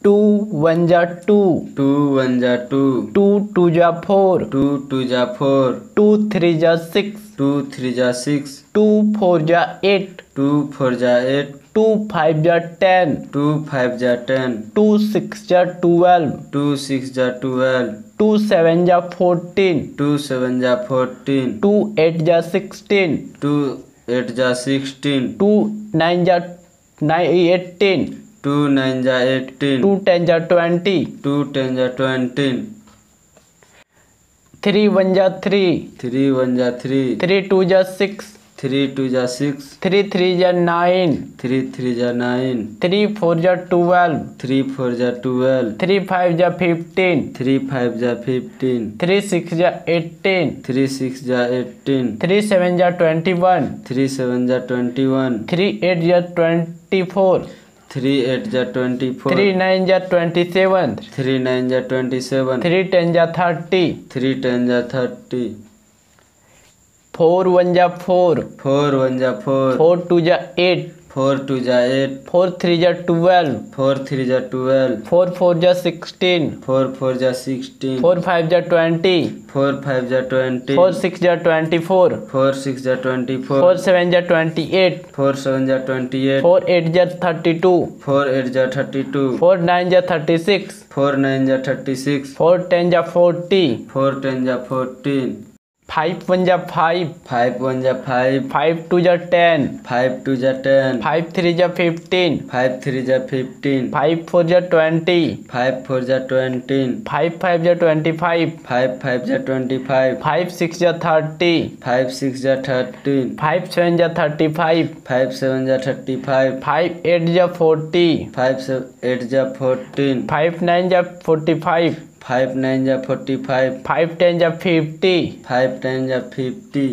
2 1 जा 2, 2 1 जा 2, 2 2 जा 4, 2 2 जा 4, 2 3 जा 6, 2 3 जा 6, 2 4 जा 8, 2 4 जा 8, 2 5 जा 10, 2 5 जा 10, 2 6 जा 12, 2 6 जा 12, 2 7 जा 14, 2 7 जा 14, 2 8 जा 16, 2 8 जा 16, 2 9 जा 18, 2 9 जा 18, 2 10 जा 20, 2 10 जा 20, 3 1 जा 3, 3 1 जा 3, 3 2 जा 6, 3 2 जा 6, 3 3 जा 9, 3 3 जा 9, 3 4 जा 12, 3 4 जा 12, 3 5 जा 15, 3 5 जा 15, 3 6 जा 18, 3 6 जा 18, 3 7 जा 21, 3 7 जा 21, 3 8 जा 24, 3 8 जा 24, 3 9 जा 27, 3 9 जा 27, 3 10 जा 30, 3 10 जा 30, 4 1 जा 4, 4 1 जा 4, 4 2 जा 8, 4 2 जा 8, 4 3 जा 12, 4 3 जा 12, 4 4 जा 16, 4 4 जा 16, 4 5 जा 20, 4 5 जा 20, 4 6 जा 24, 4 6 जा 24, 4 7 जा 28, 4 7 जा 28, 4 8 जा 32, 4 8 जा 32, 4 9 जा 36, 4 9 जा 36, 4 10 जा 40, 4 10 जा 14, 5 1 जा 5, 5 1 जा 5, 5 2 जा 10, 5 2 जा 10, 5 3 जा 15, 5 3 जा 15, 5 4 जा 20, 5 4 जा 20, 5 5 जा 25, 5 5 जा 25, 5 6 जा 30, 5 6 जा 30, 5 7 जा 35, 5 7 जा 35, 5 8 जा 40, 5 8 जा 14, 5 9 जा 45, 5 9 जा 45, 5 10 जा 50, 5 10 जा 50,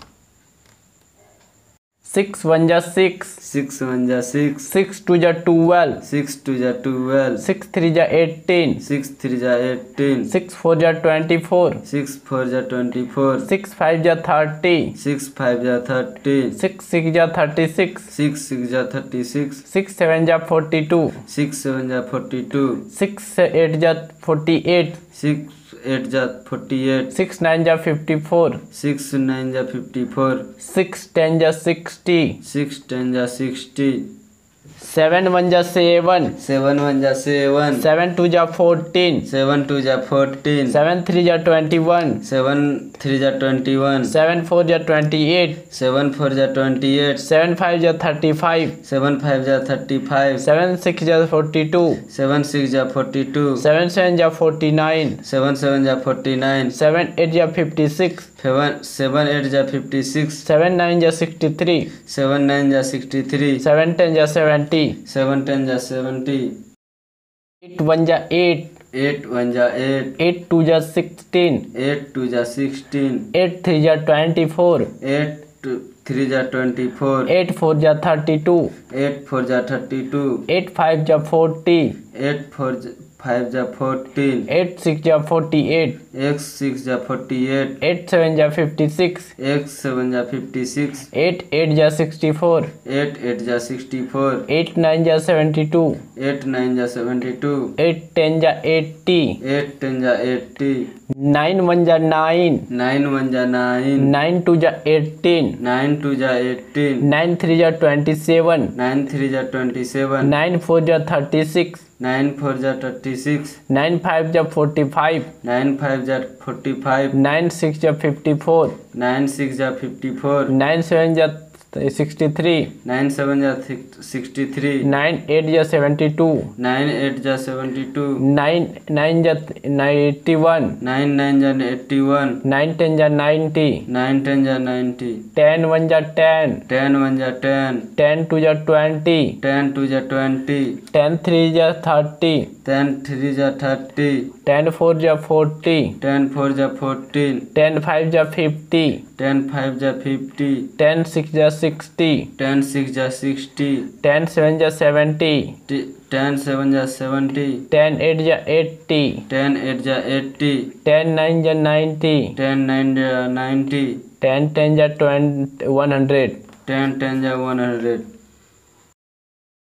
6 1 जा 6, 6 1 जा 6, 6 2 जा 12, 6 2 जा 12, 6 3 जा 18, 6 3 जा 18, 6 4 जा 24, 6 4 जा 24, 6 5 जा 30, 6 5 जा 30, 6 6 जा 36, 6 6 जा 36, 6 7 जा 42, 6 7 जा 42, 6 8 जा 48, 6 8 जा 48, 6 9 जा 54, 6 9 जा 54, 6 10 जा 60, 6 10 जा 60, 7 1 जा 7, 7 1 जा 7, 7 2 जा 14, 7 2 जा 14, 7 3 जा 21, 7 3 जा 21, 7 4 जा 28, 7 4 जा 28, 7 5 जा 35, 7 5 जा 35, 7 6 जा 42, 7 6 जा 42, 7 7 जा 49, 7 7 जा 49, 7 8 जा 56, 7 8 जा 56, 7 9 जा 63, 7 9 जा 63, 7 10 जा 70, 7 10 जा 70, 8 1 जा 8, 8 1 जा 8, 8 2 जा 16, 8 2 जा 16, 8 3 जा 24, 8 3 जा 24, 8 4 जा 32, 8 4 जा 32, 8 5 जा 40, 8 4 5 जा 14, 8 6 जा 48, 8 6 जा 48, 8 7 जा 56, 8 7 जा 56, 8 8 जा 64, 8 8 जा 64, 8 9 जा 72, 8 9 जा 72, 8 10 जा 80, 8 10 जा 80, 9 1 जा 9, 9 1 जा 9, 9 2 जा 18, 9 2 जा 18, 9 3 जा 27, 9 3 जा 27, 9 4 जा 36, 9 4 जा 36, 9 5 जा 45, 9 5 जा 45, 9 6 जा 54, 9 6 जा 54, 9 7 जा 63, 9 7 जा 63, 9 8 जा 72, 9 8 जा 72, 9 9 जा 81, 9 9 जा 81, 9 10 जा 90, 9 10 जा 90, 10 1 जा 10, 10 1 जा 10, 10 2 जा 20, 10 2 जा 20, 10 3 जा 30, 10 3 जा 30, 10 4 जा 40, 10 4 जा 14, 10 5 जा 50, 10 5 जा 50, 10 6 जा 60, 10 6 जा 60, 10 7 जा 70, 10 7 जा 70, 10 8 जा 80, 10 8 जा 80, 10 9 जा 90, 10 9 जा 90, 10 10 जा 100, 10 10 जा 100.